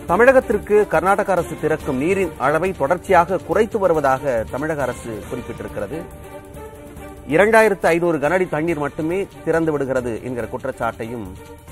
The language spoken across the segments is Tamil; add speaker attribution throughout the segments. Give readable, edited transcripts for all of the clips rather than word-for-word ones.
Speaker 1: தமிழகத்திற்கு கர்நாடக அரசு திறக்கும் நீரின் அளவை தொடர்ச்சியாக குறைத்து வருவதாக தமிழக அரசு குறிப்பிட்டிருக்கிறது. 2500 கனஅடி தண்ணீர் மட்டுமே திறந்து விடுகிறது என்கிற குற்றச்சாட்டையும்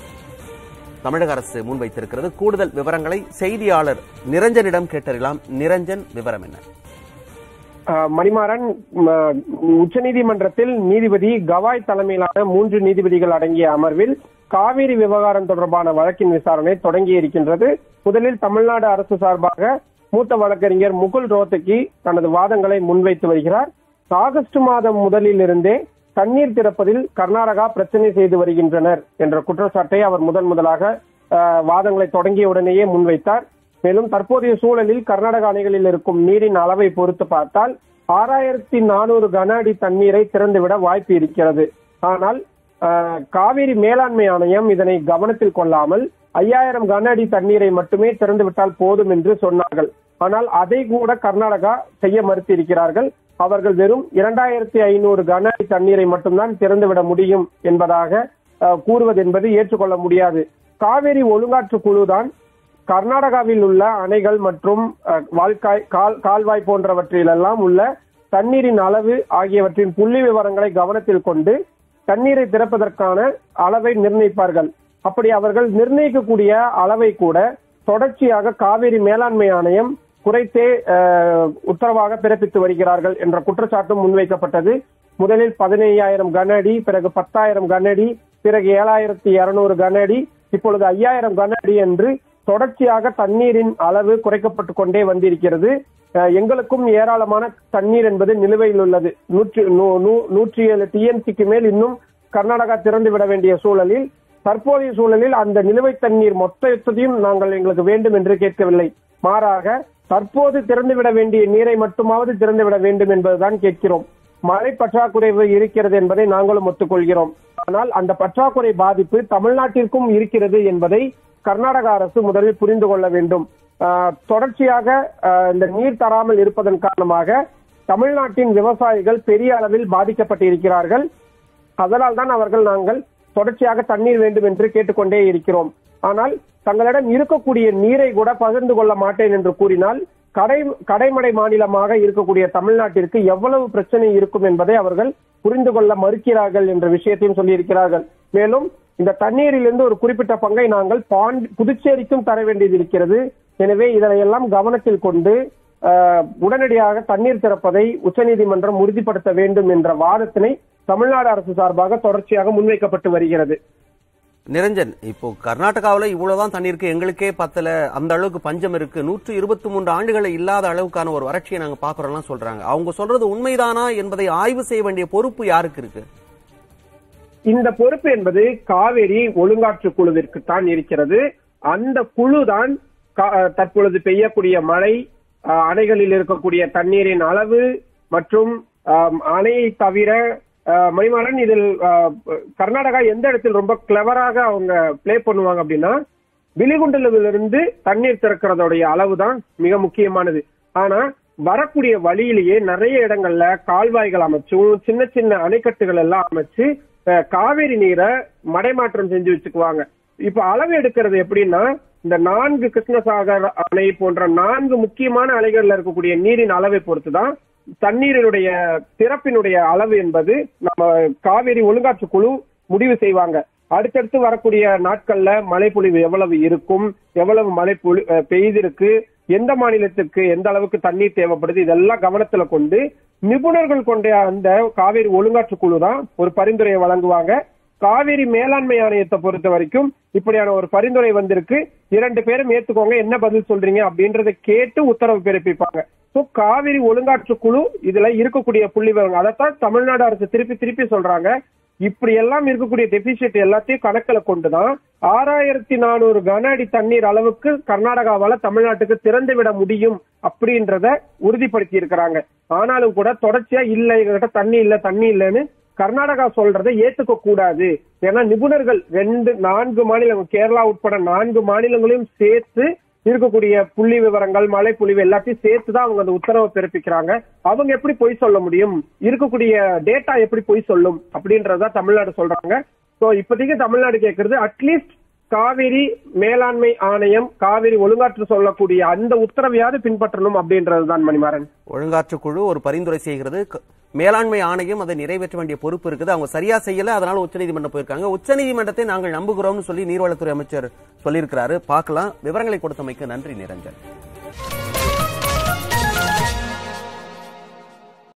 Speaker 1: தமிழக அரசு முன்வைத்திருக்கிறது. கூடுதல் விவரங்களை செய்தியாளர் நிரஞ்சனிடம் கேட்டறியலாம். நிரஞ்சன், விவரம் என்ன?
Speaker 2: மணிமாறன், உச்சநீதிமன்றத்தில் நீதிபதி கவாய் தலைமையிலான 3 நீதிபதிகள் அடங்கிய அமர்வில் காவிரி விவகாரம் தொடர்பான வழக்கின் விசாரணை தொடங்கி இருக்கின்றது. முதலில் தமிழ்நாடு அரசு சார்பாக மூத்த வழக்கறிஞர் முகுல் ரோத்தகி தனது வாதங்களை முன்வைத்து வருகிறார். ஆகஸ்ட் மாதம் முதலிலிருந்தே தண்ணீர் திறப்பதில் கர்நாடகா பிரச்சனை செய்து வருகின்றனர் என்ற குற்றச்சாட்டை அவர் முதலாக வாதங்களை தொடங்கிய உடனேயே முன்வைத்தார். மேலும் தற்போதைய சூழலில் கர்நாடக அணைகளில் இருக்கும் நீரின் அளவை பொறுத்து பார்த்தால் 6400 கன அடி தண்ணீரை திறந்துவிட வாய்ப்பு இருக்கிறது. ஆனால் காவிரி மேலாண்மை ஆணையம் இதனை கவனத்தில் கொள்ளாமல் 5000 கன அடி தண்ணீரை மட்டுமே திறந்துவிட்டால் போதும் என்று சொன்னார்கள். ஆனால் அதை கூட கர்நாடகா செய்ய மறுத்திருக்கிறார்கள். அவர்கள் வெறும் 2500 கன அடி தண்ணீரை மட்டும்தான் திறந்துவிட முடியும் என்பதாக கூறுவது என்பது ஏற்றுக்கொள்ள முடியாது. காவிரி ஒழுங்காற்று குழுதான் கர்நாடகாவில் உள்ள அணைகள் மற்றும் கால்வாய் போன்றவற்றிலெல்லாம் உள்ள தண்ணீரின் அளவு ஆகியவற்றின் புள்ளி விவரங்களை கவனத்தில் கொண்டு தண்ணீரை திறப்பதற்கான அளவை நிர்ணயிப்பார்கள். அப்படி அவர்கள் நிர்ணயிக்கக்கூடிய அளவை கூட தொடர்ச்சியாக காவிரி மேலாண்மை ஆணையம் குறைத்தே உத்தரவாக பிறப்பித்து வருகிறார்கள் என்ற குற்றச்சாட்டும் முன்வைக்கப்பட்டது. முதலில் 15000 கன அடி, பிறகு 10000 கன அடி, பிறகு 7200 கன அடி, இப்பொழுது 5000 கன அடி என்று தொடர்ச்சியாக தண்ணீரின் அளவு குறைக்கப்பட்டுக் கொண்டே வந்திருக்கிறது. எங்களுக்கும் ஏராளமான தண்ணீர் என்பது நிலுவையில் உள்ளது. 107 TMCக்கு மேல் இன்னும் கர்நாடகா திறந்து விட வேண்டிய சூழலில், தற்போதைய சூழலில் அந்த நிலுவை தண்ணீர் மொத்தத்தையும் நாங்கள் எங்களுக்கு வேண்டும் என்று கேட்கவில்லை. மாறாக தற்போது திறந்துவிட வேண்டிய நீரை மட்டுமாவது திறந்துவிட வேண்டும் என்பதுதான் கேட்கிறோம். மழை பற்றாக்குறை இருக்கிறது என்பதை நாங்களும் ஒத்துக்கொள்கிறோம். ஆனால் அந்த பற்றாக்குறை பாதிப்பு தமிழ்நாட்டிற்கும் இருக்கிறது என்பதை கர்நாடக அரசு முதலில் புரிந்து கொள்ள வேண்டும். தொடர்ச்சியாக இந்த நீர் தராமல் இருப்பதன் காரணமாக தமிழ்நாட்டின் விவசாயிகள் பெரிய அளவில் பாதிக்கப்பட்டிருக்கிறார்கள். அதனால் தான் நாங்கள் தொடர்ச்சியாக தண்ணீர் வேண்டும் என்று கேட்டுக்கொண்டே இருக்கிறோம். ஆனால் தங்களிடம் இருக்கக்கூடிய நீரை கூட பகிர்ந்து கொள்ள மாட்டேன் என்று கூறினால் கடைமடை மாநிலமாக இருக்கக்கூடிய தமிழ்நாட்டிற்கு எவ்வளவு பிரச்சனை இருக்கும் என்பதை அவர்கள் புரிந்து கொள்ள மறுக்கிறார்கள் என்ற விஷயத்தையும் சொல்லியிருக்கிறார்கள். மேலும் இந்த தண்ணீரிலிருந்து ஒரு குறிப்பிட்ட பங்கை நாங்கள் புதுச்சேரிக்கும் தர வேண்டியது இருக்கிறது. எனவே இதனையெல்லாம் கவனத்தில் கொண்டு உடனடியாக தண்ணீர் திறப்பதை உச்சநீதிமன்றம் உறுதிப்படுத்த வேண்டும் என்ற வாதத்தினை தமிழ்நாடு அரசு சார்பாக தொடர்ச்சியாக முன்வைக்கப்பட்டு வருகிறது.
Speaker 1: நிரஞ்சன், இப்போ கர்நாடகாவில் இவ்வளவுதான் தண்ணீருக்கு, எங்களுக்கே பத்தல, அந்த அளவுக்கு பஞ்சம் இருக்கு, 123 ஆண்டுகளை இல்லாத அளவுக்கான ஒரு வறட்சியை நாங்க பாக்குறோம்லாம் சொல்றாங்க. அவங்க சொல்றது உண்மைதானா என்பதை ஆய்வு செய்ய வேண்டிய பொறுப்பு யாருக்கு இருக்கு?
Speaker 2: இந்த பொறுப்பு என்பது காவிரி ஒழுங்காற்று குழுவிற்கு தான் இருக்கிறது. அந்த குழுதான் தற்பொழுது பெய்யக்கூடிய மழை, அணைகளில் இருக்கக்கூடிய தண்ணீரின் அளவு மற்றும் அணையை தவிர மணிமாறன், இதில் கர்நாடகா எந்த இடத்தில் ரொம்ப கிளவராக அவங்க பிளே பண்ணுவாங்க அப்படின்னா, விலிகுண்டலிருந்து தண்ணீர் திறக்கிறதோடைய அளவு தான் மிக முக்கியமானது. ஆனா வரக்கூடிய வழியிலேயே நிறைய இடங்கள்ல கால்வாய்கள் அமைச்சும் சின்ன சின்ன அணைக்கட்டுகள் எல்லாம் அமைச்சு காவிரி நீரை மடைமாற்றம் செஞ்சு வச்சுக்குவாங்க. இப்ப அளவு எடுக்கிறது எப்படின்னா, இந்த 4 கிருஷ்ணசாகர் அணை போன்ற 4 முக்கியமான அணைகள்ல இருக்கக்கூடிய நீரின் அளவை பொறுத்துதான் தண்ணீரினுடைய திறப்பினுடைய அளவு என்பது நம்ம காவிரி ஒழுங்காற்று குழு முடிவு செய்வாங்க. அடுத்தடுத்து வரக்கூடிய நாட்கள்ல மழைப்பொழிவு எவ்வளவு இருக்கும், எவ்வளவு மழை பெய்திருக்கு, எந்த மாநிலத்துக்கு எந்த அளவுக்கு தண்ணீர் தேவைப்படுது, இதெல்லாம் கவனத்துல கொண்டு நிபுணர்கள் கொண்ட அந்த காவிரி ஒழுங்காற்று குழு தான் ஒரு பரிந்துரையை வழங்குவாங்க. காவிரி மேலாண்மை ஆணையத்தை பொறுத்த வரைக்கும் இப்படியான ஒரு பரிந்துரை வந்திருக்கு, 2 பேரும் ஏத்துக்கோங்க, என்ன பதில் சொல்றீங்க அப்படின்றத கேட்டு உத்தரவு பிறப்பிப்பாங்க. சோ காவிரி ஒழுங்காற்று குழு இதுல இருக்கக்கூடிய புள்ளி விவரங்கள் அதைத்தான் தமிழ்நாடு அரசு திருப்பி சொல்றாங்க. இப்படி எல்லாம் இருக்கக்கூடிய டெபிசிட் எல்லாத்தையும் கணக்கில் கொண்டுதான் 6400 கன அடி தண்ணீர் அளவுக்கு கர்நாடகாவால தமிழ்நாட்டுக்கு திறந்து விட முடியும் அப்படின்றத உறுதிப்படுத்தி இருக்கிறாங்க. ஆனாலும் கூட தொடர்ச்சியா இல்ல, எங்ககிட்ட தண்ணி இல்லைன்னு கர்நாடகா சொல்றதை ஏத்துக்க கூடாது. ஏன்னா நிபுணர்கள் 4 மாநிலங்கள், கேரளா உட்பட 4 மாநிலங்களையும் சேர்த்து இருக்கக்கூடிய புள்ளி விவரங்கள், மழை பொழிவு எல்லாத்தையும் சேர்த்துதான் அவங்க அந்த உத்தரவை பிறப்பிக்கிறாங்க. அவங்க எப்படி பொய் சொல்ல முடியும், இருக்கக்கூடிய டேட்டா எப்படி பொய் சொல்லும் அப்படின்றத தமிழ்நாடு சொல்றாங்க. சோ இப்போதைக்கு தமிழ்நாடு கேட்கறது, அட்லீஸ்ட் காவிரி மேலாண்மை ஆணையம் காவிரி ஒழுங்காற்று சொல்லக்கூடிய அந்த உத்தரவையாவது பின்பற்றணும் அப்படின்றதுதான் மணிமாறன்.
Speaker 1: ஒழுங்காற்று குழு ஒரு பரிந்துரை செய்கிறது, மேலாண்மை ஆணையம் அதை நிறைவேற்ற வேண்டிய பொறுப்பு இருக்குது. அவங்க சரியா செய்யல, அதனால உச்சநீதிமன்றம் போயிருக்காங்க. உச்சநீதிமன்றத்தை நாங்கள் நம்புகிறோம்னு சொல்லி நீர்வளத்துறை அமைச்சர் சொல்லியிருக்கிறாரு. பார்க்கலாம். விவரங்களை கொடுத்தமைக்கு நன்றி நிரஞ்சன்.